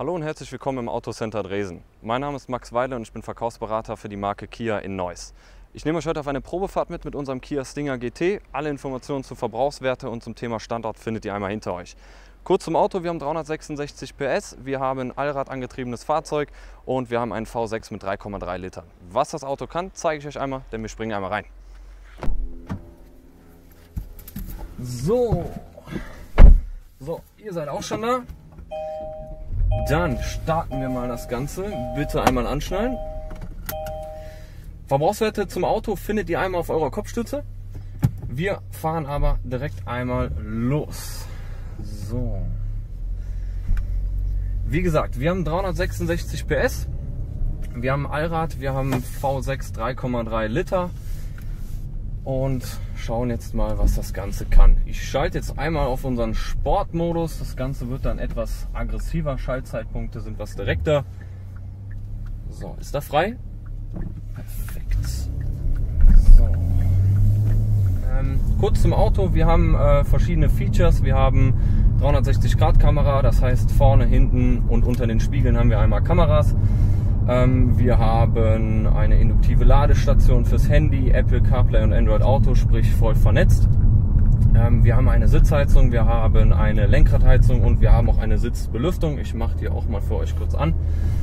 Hallo und herzlich willkommen im Autocenter Dresden. Mein Name ist Max Weile und ich bin Verkaufsberater für die Marke Kia in Neuss. Ich nehme euch heute auf eine Probefahrt mit unserem Kia Stinger GT. Alle Informationen zu Verbrauchswerte und zum Thema Standort findet ihr einmal hinter euch. Kurz zum Auto, wir haben 366 PS, wir haben ein Allrad angetriebenes Fahrzeug und wir haben einen V6 mit 3,3 Litern. Was das Auto kann, zeige ich euch einmal, denn wir springen einmal rein. So, ihr seid auch schon da. Dann starten wir mal das Ganze. Bitte einmal anschnallen. Verbrauchswerte zum Auto findet ihr einmal auf eurer Kopfstütze. Wir fahren aber direkt einmal los. So. Wie gesagt, wir haben 366 PS. Wir haben Allrad, wir haben V6 3,3 Liter. Und schauen jetzt mal, was das Ganze kann. Ich schalte jetzt einmal auf unseren Sportmodus. Das Ganze wird dann etwas aggressiver. Schaltzeitpunkte sind was direkter. So, ist da frei? Perfekt. So. Kurz zum Auto. Wir haben verschiedene Features. Wir haben 360-Grad-Kamera. Das heißt, vorne, hinten und unter den Spiegeln haben wir einmal Kameras. Wir haben eine induktive Ladestation fürs Handy, Apple CarPlay und Android Auto, sprich voll vernetzt. Wir haben eine Sitzheizung, wir haben eine Lenkradheizung und wir haben auch eine Sitzbelüftung. Ich mache die auch mal für euch kurz an.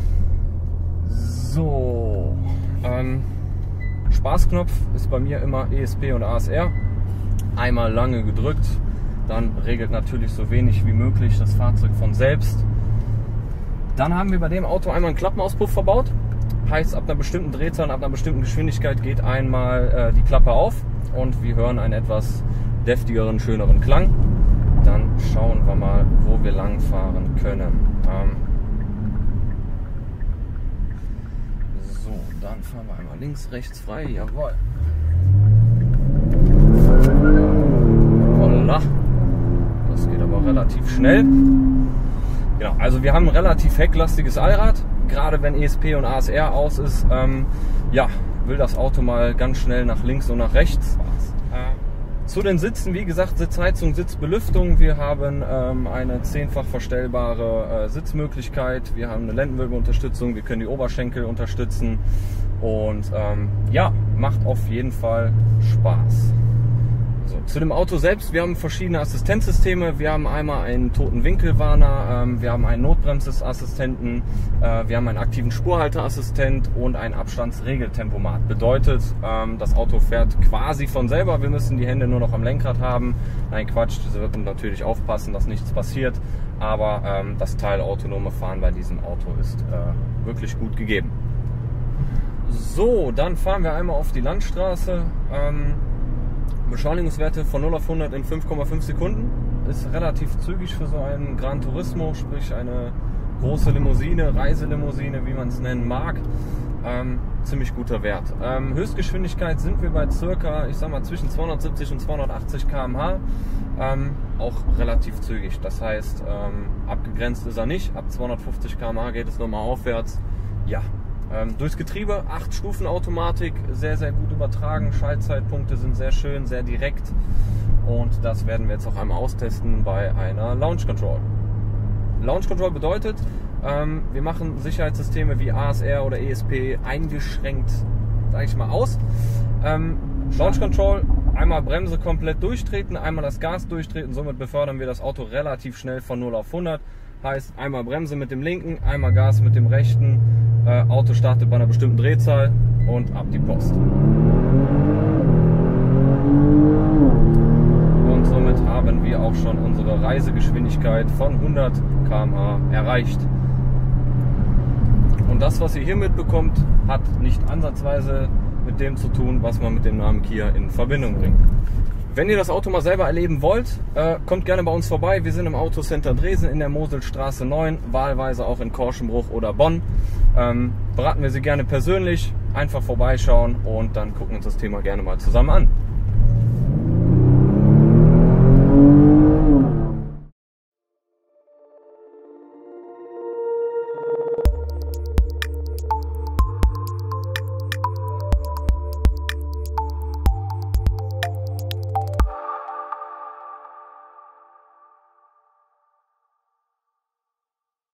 So, Spaßknopf ist bei mir immer ESP und ASR. Einmal lange gedrückt, dann regelt natürlich so wenig wie möglich das Fahrzeug von selbst. Dann haben wir bei dem Auto einmal einen Klappenauspuff verbaut. Heißt, ab einer bestimmten Drehzahl, ab einer bestimmten Geschwindigkeit geht einmal die Klappe auf und wir hören einen etwas deftigeren, schöneren Klang. Dann schauen wir mal, wo wir lang fahren können. So, dann fahren wir einmal links, rechts frei. Jawohl. Holla. Das geht aber relativ schnell. Genau, also wir haben ein relativ hecklastiges Allrad, gerade wenn ESP und ASR aus ist, will das Auto mal ganz schnell nach links und nach rechts. Zu den Sitzen, wie gesagt, Sitzheizung, Sitzbelüftung, wir haben eine 10-fach verstellbare Sitzmöglichkeit, wir haben eine Lendenwirbelunterstützung, wir können die Oberschenkel unterstützen und macht auf jeden Fall Spaß. So, zu dem Auto selbst, wir haben verschiedene Assistenzsysteme. Wir haben einmal einen Totenwinkelwarner, wir haben einen Notbremsassistenten, wir haben einen aktiven Spurhalteassistent und ein Abstandsregeltempomat. Bedeutet, das Auto fährt quasi von selber, wir müssen die Hände nur noch am Lenkrad haben. Nein, Quatsch, das wird natürlich aufpassen, dass nichts passiert, aber das teilautonome Fahren bei diesem Auto ist wirklich gut gegeben. So, dann fahren wir einmal auf die Landstraße. Beschleunigungswerte von 0 auf 100 in 5,5 Sekunden. Ist relativ zügig für so einen Gran Turismo, sprich eine große Limousine, Reiselimousine, wie man es nennen mag. Ziemlich guter Wert. Höchstgeschwindigkeit sind wir bei circa, ich sag mal, zwischen 270 und 280 km/h. Auch relativ zügig. Das heißt, abgegrenzt ist er nicht. Ab 250 km/h geht es nochmal aufwärts. Ja. Durchs Getriebe, 8-Stufen-Automatik, sehr, sehr gut übertragen. Schaltzeitpunkte sind sehr schön, sehr direkt. Und das werden wir jetzt auch einmal austesten bei einer Launch Control. Launch Control bedeutet, wir machen Sicherheitssysteme wie ASR oder ESP eingeschränkt, sage ich mal, aus. Launch Control, einmal Bremse komplett durchtreten, einmal das Gas durchtreten. Somit befördern wir das Auto relativ schnell von 0 auf 100. Heißt, einmal Bremse mit dem linken, einmal Gas mit dem rechten. Auto startet bei einer bestimmten Drehzahl und ab die Post. Und somit haben wir auch schon unsere Reisegeschwindigkeit von 100 km/h erreicht. Und das, was ihr hier mitbekommt, hat nicht ansatzweise mit dem zu tun, was man mit dem Namen Kia in Verbindung bringt. Wenn ihr das Auto mal selber erleben wollt, kommt gerne bei uns vorbei. Wir sind im Autocenter Dresden in der Moselstraße 9, wahlweise auch in Korschenbruch oder Bonn. Beraten wir Sie gerne persönlich, einfach vorbeischauen und dann gucken wir uns das Thema gerne mal zusammen an.